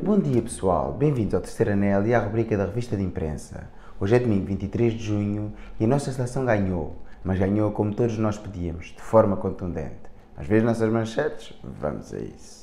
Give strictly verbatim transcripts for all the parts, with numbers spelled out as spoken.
Bom dia pessoal, bem-vindos ao Terceiro Anel e à rubrica da revista de imprensa. Hoje é domingo vinte e três de junho e a nossa seleção ganhou, mas ganhou como todos nós pedíamos, de forma contundente. Às vezes nossas manchetes, vamos a isso.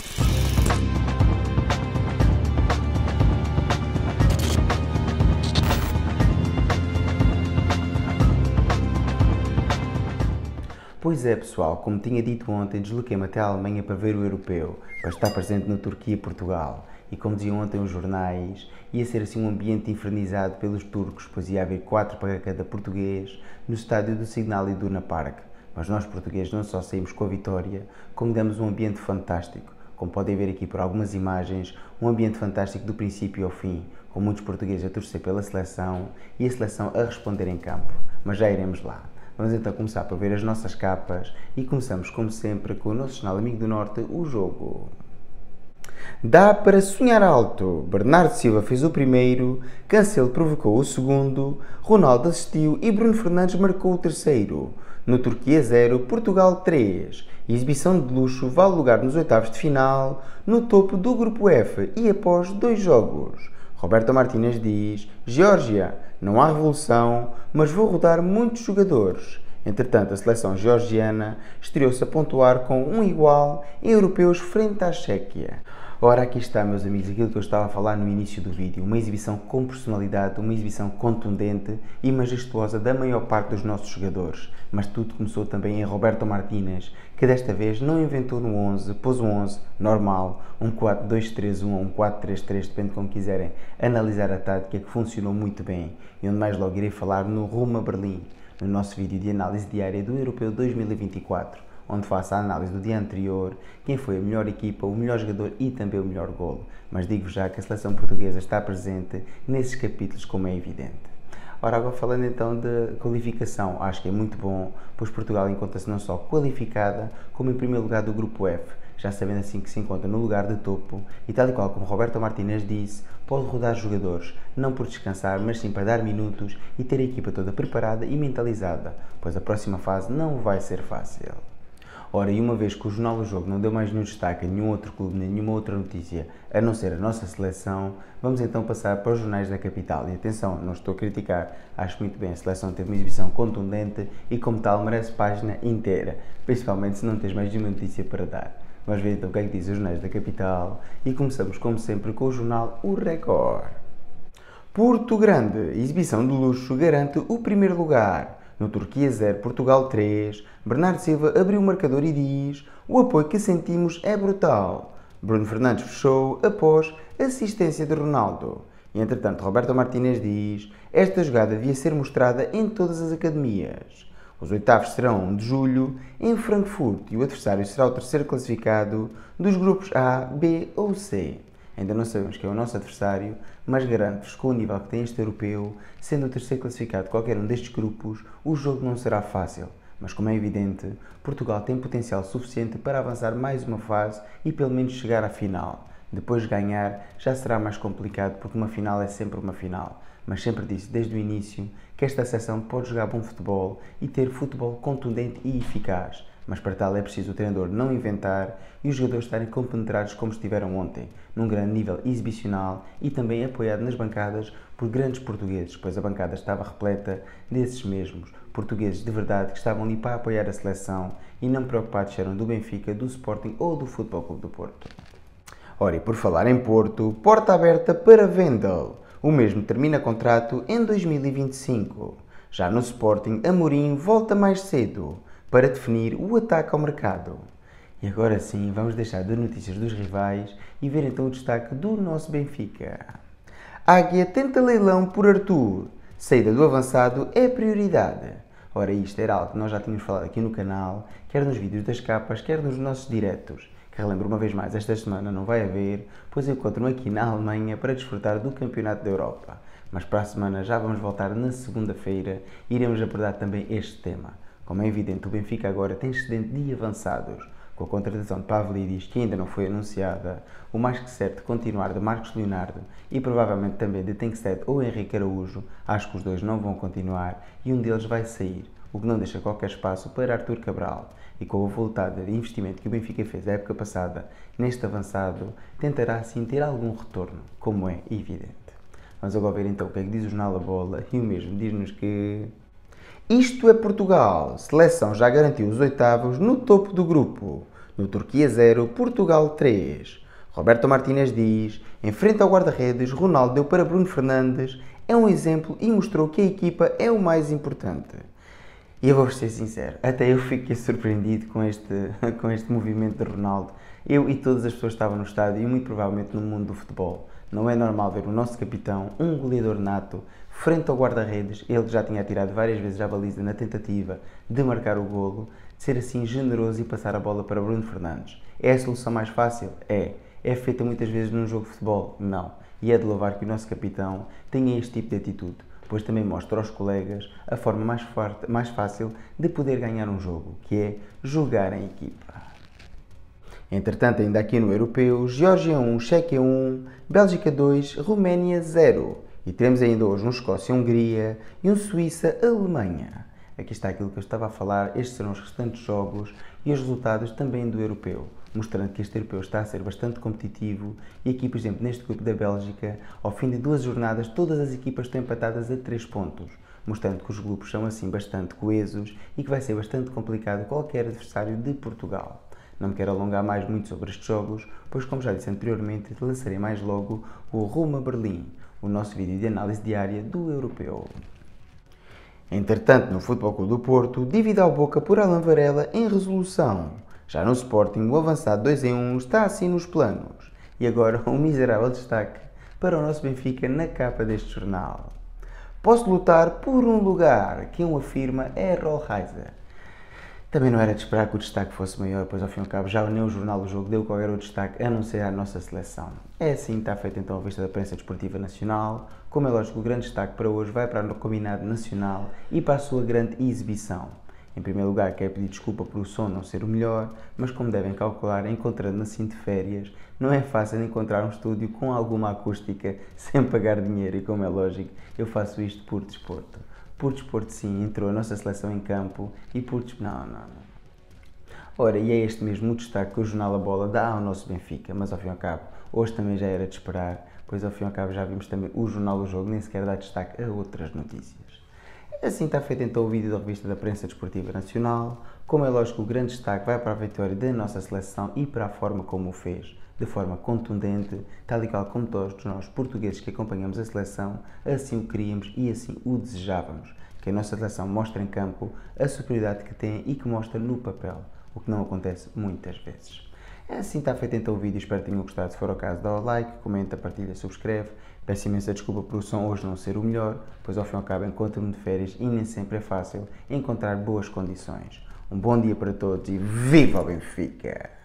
Pois é pessoal, como tinha dito ontem, desloquei-me até a Alemanha para ver o europeu, para estar presente no Turquia e Portugal. E como diziam ontem os jornais, ia ser assim um ambiente infernizado pelos turcos, pois ia haver quatro para cada português no estádio do Signal Iduna Park. Mas nós portugueses não só saímos com a vitória, como demos um ambiente fantástico. Como podem ver aqui por algumas imagens, um ambiente fantástico do princípio ao fim, com muitos portugueses a torcer pela seleção e a seleção a responder em campo. Mas já iremos lá. Vamos então começar por ver as nossas capas e começamos como sempre com o nosso jornal Amigo do Norte, o jogo. Dá para sonhar alto. Bernardo Silva fez o primeiro, Cancelo provocou o segundo, Ronaldo assistiu e Bruno Fernandes marcou o terceiro. No Turquia zero, Portugal três. Exibição de luxo vale lugar nos oitavos de final, no topo do grupo F e após dois jogos. Roberto Martínez diz: Geórgia, não há revolução, mas vou rodar muitos jogadores. Entretanto, a seleção georgiana estreou-se a pontuar com um igual em europeus frente à Chequia. Ora, aqui está, meus amigos, aquilo que eu estava a falar no início do vídeo. Uma exibição com personalidade, uma exibição contundente e majestuosa da maior parte dos nossos jogadores. Mas tudo começou também em Roberto Martínez, que desta vez não inventou no onze, pôs um onze normal, um quatro dois três um ou um quatro três três, depende de como quiserem analisar a tática, que funcionou muito bem. E onde mais logo irei falar no rumo a Berlim, no nosso vídeo de análise diária do Europeu dois mil e vinte e quatro. Onde faço a análise do dia anterior, quem foi a melhor equipa, o melhor jogador e também o melhor golo. Mas digo já que a seleção portuguesa está presente nesses capítulos, como é evidente. Ora, agora falando então de qualificação, acho que é muito bom, pois Portugal encontra-se não só qualificada, como em primeiro lugar do grupo F, já sabendo assim que se encontra no lugar de topo e tal e qual como Roberto Martínez disse, pode rodar jogadores, não por descansar, mas sim para dar minutos e ter a equipa toda preparada e mentalizada, pois a próxima fase não vai ser fácil. Ora, e uma vez que o Jornal do Jogo não deu mais nenhum destaque a nenhum outro clube, nem nenhuma outra notícia, a não ser a nossa seleção, vamos então passar para os jornais da capital. E atenção, não estou a criticar, acho muito bem, a seleção teve uma exibição contundente e como tal merece página inteira, principalmente se não tens mais nenhuma notícia para dar. Vamos ver então o que é que dizem os jornais da capital e começamos como sempre com o jornal O Record. Porto Grande, exibição de luxo garante o primeiro lugar. No Turquia zero, Portugal três, Bernardo Silva abriu o marcador e diz: o apoio que sentimos é brutal. Bruno Fernandes fechou após assistência de Ronaldo. E entretanto, Roberto Martínez diz: esta jogada devia ser mostrada em todas as academias. Os oitavos serão de julho em Frankfurt e o adversário será o terceiro classificado dos grupos A, B ou C. Ainda não sabemos quem é o nosso adversário, mas garanto-vos que com o nível que tem este europeu, sendo o terceiro classificado de qualquer um destes grupos, o jogo não será fácil. Mas como é evidente, Portugal tem potencial suficiente para avançar mais uma fase e pelo menos chegar à final. Depois de ganhar, já será mais complicado porque uma final é sempre uma final. Mas sempre disse desde o início que esta seleção pode jogar bom futebol e ter futebol contundente e eficaz. Mas para tal é preciso o treinador não inventar e os jogadores estarem compenetrados como estiveram ontem, num grande nível exibicional e também apoiado nas bancadas por grandes portugueses, pois a bancada estava repleta desses mesmos portugueses de verdade que estavam ali para apoiar a seleção e não preocupados se eram do Benfica, do Sporting ou do Futebol Clube do Porto. Ora, e por falar em Porto, porta aberta para Vendel. O mesmo termina contrato em dois mil e vinte e cinco. Já no Sporting, Amorim volta mais cedo para definir o ataque ao mercado. E agora sim, vamos deixar de notícias dos rivais e ver então o destaque do nosso Benfica. Águia tenta leilão por Arthur. Saída do avançado é prioridade. Ora, isto era algo que nós já tínhamos falado aqui no canal, quer nos vídeos das capas, quer nos nossos diretos. Que relembro uma vez mais, esta semana não vai haver, pois encontro-me aqui na Alemanha para desfrutar do Campeonato da Europa. Mas para a semana já vamos voltar na segunda-feira e iremos abordar também este tema. Como é evidente, o Benfica agora tem excedente de avançados. Com a contratação de Pavlidis, que ainda não foi anunciada, o mais que certo continuar de Marcos Leonardo e provavelmente também de Tenkstedt ou Henrique Araújo, acho que os dois não vão continuar e um deles vai sair. o que não deixa qualquer espaço para Arthur Cabral, e com a voltada de investimento que o Benfica fez a época passada neste avançado, tentará assim ter algum retorno, como é evidente. Vamos agora ver então o que é que diz o jornal A Bola, e o mesmo diz-nos que... Isto é Portugal, seleção já garantiu os oitavos no topo do grupo. No Turquia zero, Portugal três. Roberto Martínez diz, em frente ao guarda-redes, Ronaldo deu para Bruno Fernandes, é um exemplo e mostrou que a equipa é o mais importante. E eu vou ser sincero, até eu fiquei surpreendido com este, com este movimento de Ronaldo. Eu e todas as pessoas que estavam no estádio e muito provavelmente no mundo do futebol. Não é normal ver o nosso capitão, um goleador nato, frente ao guarda-redes, ele que já tinha atirado várias vezes à baliza na tentativa de marcar o golo, ser assim generoso e passar a bola para Bruno Fernandes. É a solução mais fácil? É. É feita muitas vezes num jogo de futebol? Não. E é de louvar que o nosso capitão tenha este tipo de atitude, pois também mostra aos colegas a forma mais, forte, mais fácil de poder ganhar um jogo, que é jogar em equipa. Entretanto, ainda aqui no Europeu, Geórgia um, Chequia um, Bélgica dois, Roménia zero. E teremos ainda hoje um Escócia-Hungria e um Suíça-Alemanha. Aqui está aquilo que eu estava a falar, estes serão os restantes jogos e os resultados também do Europeu, mostrando que este Europeu está a ser bastante competitivo e aqui, por exemplo, neste grupo da Bélgica, ao fim de duas jornadas, todas as equipas estão empatadas a três pontos, mostrando que os grupos são assim bastante coesos e que vai ser bastante complicado qualquer adversário de Portugal. Não me quero alongar mais muito sobre estes jogos, pois como já disse anteriormente, lançarei mais logo o Rumo a Berlim, o nosso vídeo de análise diária do Europeu. Entretanto, no Futebol Clube do Porto, dívida ao Boca por Alan Varela em resolução. Já no Sporting, o avançado dois em um está assim nos planos. E agora um miserável destaque para o nosso Benfica na capa deste jornal. Posso lutar por um lugar, que um afirma é Rollheiser. Também não era de esperar que o destaque fosse maior, pois ao fim e ao cabo já nem o jornal do jogo deu qualquer outro destaque a não ser a nossa seleção. É assim, está feita então a vista da prensa desportiva nacional. Como é lógico, o grande destaque para hoje vai para o combinado nacional e para a sua grande exibição. Em primeiro lugar, quero pedir desculpa por o som não ser o melhor, mas como devem calcular, encontrando-me assim de férias, não é fácil encontrar um estúdio com alguma acústica sem pagar dinheiro e, como é lógico, eu faço isto por desporto. Por desporto, sim, entrou a nossa seleção em campo e por desporto... Não, não, não. Ora, e é este mesmo o destaque que o jornal A Bola dá ao nosso Benfica, mas ao fim e ao cabo, hoje também já era de esperar, pois ao fim e ao cabo já vimos também o jornal do jogo nem sequer dá destaque a outras notícias. Assim está feito então o vídeo da revista da Prensa Desportiva Nacional. Como é lógico, o grande destaque vai para a vitória da nossa seleção e para a forma como o fez, de forma contundente, tal e qual como todos nós portugueses que acompanhamos a seleção, assim o queríamos e assim o desejávamos, que a nossa seleção mostre em campo a superioridade que tem e que mostra no papel, o que não acontece muitas vezes. Assim está feito então o vídeo, espero que tenham gostado. Se for o caso, dá o like, comenta, partilha, subscreve. Peço imensa desculpa por o som hoje não ser o melhor, pois ao fim e ao cabo encontro-me de férias e nem sempre é fácil encontrar boas condições. Um bom dia para todos e viva o Benfica!